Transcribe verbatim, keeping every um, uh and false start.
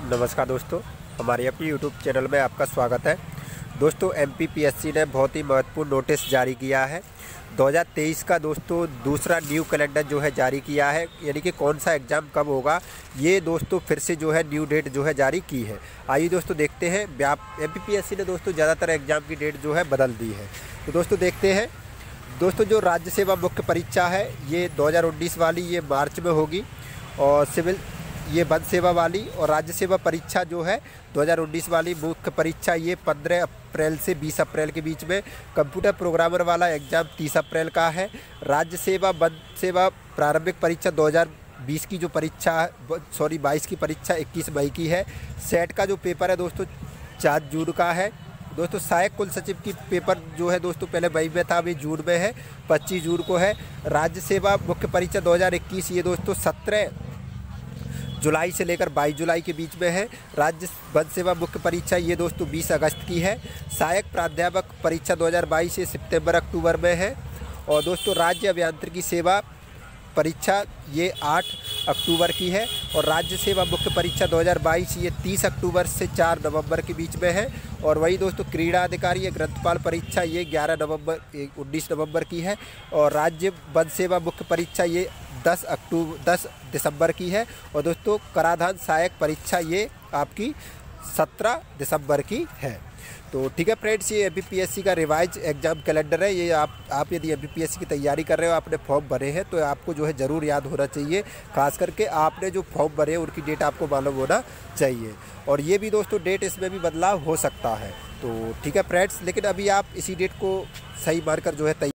नमस्कार दोस्तों, हमारे अपने यूट्यूब चैनल में आपका स्वागत है। दोस्तों, एमपीपीएससी ने बहुत ही महत्वपूर्ण नोटिस जारी किया है। दो हज़ार तेईस का दोस्तों दूसरा न्यू कैलेंडर जो है जारी किया है, यानी कि कौन सा एग्ज़ाम कब होगा ये दोस्तों फिर से जो है न्यू डेट जो है जारी की है। आइए दोस्तों देखते हैं। एमपीपीएससी ने दोस्तों ज़्यादातर एग्ज़ाम की डेट जो है बदल दी है। तो दोस्तों देखते हैं। दोस्तों जो राज्य सेवा मुख्य परीक्षा है ये दो हज़ार उन्नीस वाली ये मार्च में होगी, और सिविल ये वन सेवा वाली और राज्य सेवा परीक्षा जो है दो हज़ार उन्नीस वाली मुख्य परीक्षा ये पंद्रह अप्रैल से बीस अप्रैल के बीच में। कंप्यूटर प्रोग्रामर वाला एग्ज़ाम तीस अप्रैल का है। राज्य सेवा वन सेवा प्रारंभिक परीक्षा दो हज़ार बीस की जो परीक्षा सॉरी बाईस की परीक्षा इक्कीस मई की है। सेट का जो पेपर है दोस्तों चार जून का है। दोस्तों सहायक कुल सचिव की पेपर जो है दोस्तों पहले मई में था, अभी जून में है, पच्चीस जून को है। राज्य सेवा मुख्य परीक्षा दो हज़ार इक्कीस ये दोस्तों सत्रह जुलाई से लेकर बाईस जुलाई के बीच में है। राज्य वन सेवा मुख्य परीक्षा ये दोस्तों बीस अगस्त की है। सहायक प्राध्यापक परीक्षा दो हज़ार बाईस ये सितंबर अक्टूबर में है। और दोस्तों राज्य अभियांत्रिकी सेवा परीक्षा ये आठ अक्टूबर की है। और राज्य सेवा मुख्य परीक्षा दो हज़ार बाईस ये तीस अक्टूबर से चार नवंबर के बीच में है। और वही दोस्तों क्रीड़ा अधिकारी या ग्रंथपाल परीक्षा ये ग्यारह नवंबर उन्नीस नवंबर की है। और राज्य वन सेवा मुख्य परीक्षा ये दस अक्टूबर दस दिसंबर की है। और दोस्तों कराधान सहायक परीक्षा ये आपकी सत्रह दिसंबर की है। तो ठीक है फ्रेंड्स, ये एमपीपीएससी का रिवाइज एग्जाम कैलेंडर है। ये आप आप यदि एमपीपीएससी की तैयारी कर रहे हो, आपने फॉर्म भरे हैं, तो आपको जो है ज़रूर याद होना चाहिए। खास करके आपने जो फॉर्म भरे हैं उनकी डेट आपको मालूम होना चाहिए। और ये भी दोस्तों डेट इसमें भी बदलाव हो सकता है। तो ठीक है फ्रेंड्स, लेकिन अभी आप इसी डेट को सही मानकर जो है